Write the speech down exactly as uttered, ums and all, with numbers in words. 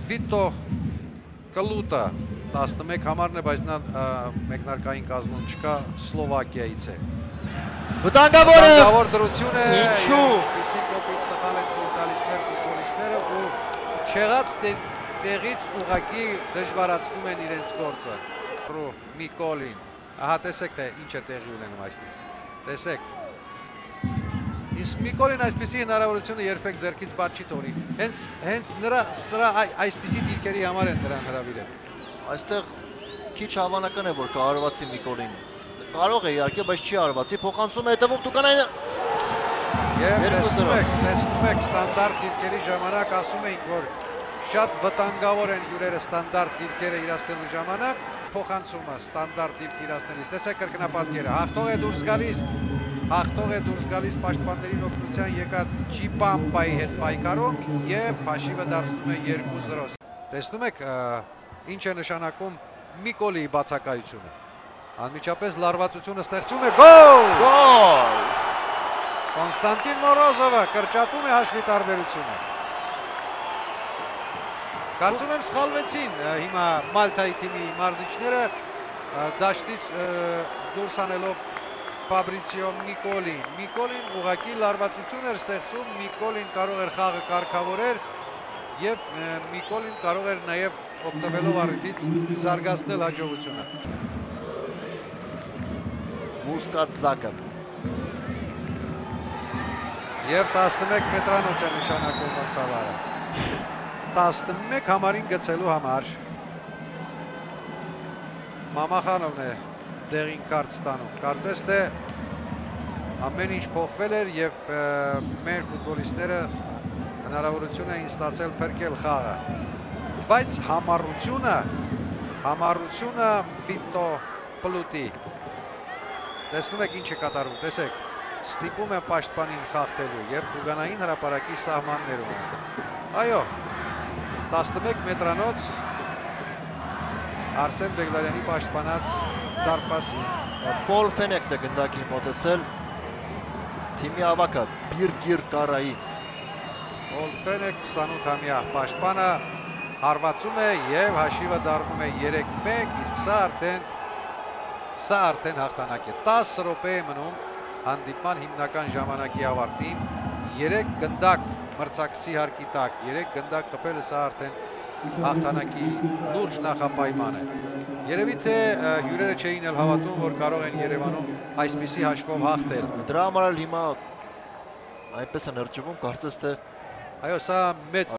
Վիտո Կլուտը տասնմեկ համարն է, բայց նա մեկնարկային կազմում չկա, Սլովակիայից է։ Վտանգավոր է։ Վտանգավոր դրություն է։ Ինչու։ Ինչպիսի կոպիտ սխալ են թույլ տալիս մեր ֆուտբոլիստները ու չեղած տեղից ուղղակի դժվարացնում են իրենց գործը։ Միկոլին, ահա տեսեք թե ինչ է տեղի ունենում այստեղ։ Տեսեք։ Իսկ Միկոլին այսպիսի հնարավորությունը երբեք ձեռքից բաց չի թողնի։ Հենց հենց նրա սրա այսպիսի դիրքերի համար են նրան հրավիրել։ Այստեղ քիչ հավանական է, որ կարողացի Միկոլին։ Կարող է իհարկե, բայց չի արվածի, փոխանցում է հետևում Տուկանայինը։ Եվ տեսնում եք, տեսնում եք ստանդարտ դիրքերի ժամանակ ասում էինք, որ շատ վտանգավոր են հյուրերը ստանդարտ դիրքերը իրացնելու ժամանակ, փոխանցումը ստանդարտ դիրք իրացնելիս։ Տեսեք կրկնապատկերը, հաղթող է դուրս գալիս, հաղթող է դուրս գալիս պաշտպաններին օգնության եկած Ջիպամպայի հետ պայքարում եւ հաշիվը դարձնում է երկու զրո։ Տեսնում եք ինչ է նշանակում Միկոլիի բացակայությունը։ Անմիջապես լարվածությունը ստեղծում է գոլ! Գոլ! Կոնստանտին Մորոզովը կրճատում է հաշվի տարբերությունը։ Կարծում եմ սխալվեցին հիմա Մալթայի թիմի մարզիչները դաշտից դուրս անելով Ֆաբրիցիո Միկոլին։ Միկոլին ուղղակի լարվածություն էր ստեղծում, Միկոլին կարող էր խաղը կարգավորել եւ Միկոլին կարող էր նաեւ օգտվելով առիթից զարգացնել հաջողությունը։ Մուսկատզակը։ Եվ տասնմեկ մետրանոց է նշանակում մրցավարը։ տասնմեկ համարին գցելու համար։ Մամախանովն է դեղին կարծ ստանում։ Կարծես թե ամեն ինչ փոխվել էր եւ մեր ֆուտբոլիստները հնարավորություն էին ստացել փրկել խաղը։ Բայց համառությունը, համառությունը Վիտո Պլուտի։ Տեսնում եք ինչ է կատարվում, տեսեք, ստիպում է պաշտպանին խախտելու եւ Տուկանային հրապարակի սահմաններում։ Այո, տասնմեկ մետրանոց Արսեն Բեգլարյանի պաշտպանած դարպասի։ Պոլ Ֆենեկն է գնդակին մոտեցել թիմի ավակը Բիրգիր Կարայի։ Պոլ Ֆենեք քսանութամյա պաշտպանը հարվածում է եւ հաշիվը դառնում է երեք մեկ, իսկ սա արդեն Սա արդեն հաղթանակ է։ տասը րոպե է մնում հանդիպման հիմնական ժամանակի ավարտին, երեք գնդակ մրցակցի հարկի տակ, երեք գնդակ խփելը սա արդեն հաղթանակի լուրջ նախապայման է։ Երևի թե հյուրերը չէին էլ հավատում, որ կարող են Երևանում այսպիսի հաշվով հաղթել։ Դրա համար հիմա այնպես են հրճվում, կարծես թե այո, սա մեծ